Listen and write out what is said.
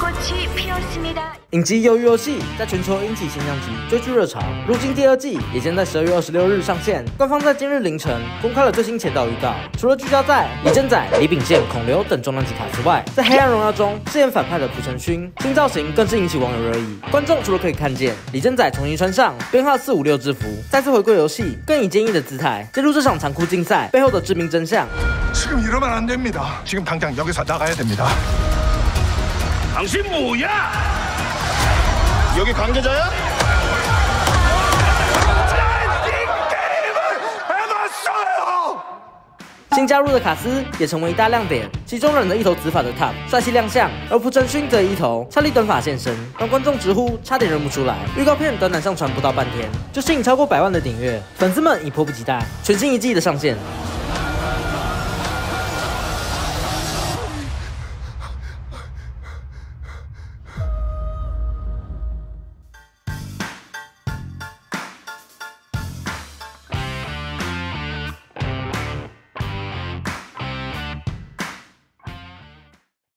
影集《鱿鱼游戏》在全球引起现象级追剧热潮，如今第2季也将在12月26日上线。官方在今日凌晨公开了最新前导预告，除了聚焦在李正宰、李秉宪、孔刘等重量级卡司外，在《黑暗荣耀》中饰演反派的朴成勋，新造型更是引起网友热议。观众除了可以看见李正宰重新穿上编号456制服，再次回归游戏，更以坚毅的姿态揭露这场残酷竞赛背后的致命真相。 지금 이러면 안 됩니다. 지금 당장 여기서 나가야 됩니다. 당신 뭐야? 여기 관계자야? 新加入的卡斯也成为一大亮点，其中人的一头紫发的 Top 帅气亮相，而朴成勋则以一头俏丽短发现身，让观众直呼差点认不出来。预告片短短上传不到半天，就吸引超过100万的点阅，粉丝们已迫不及待全新一季的上线。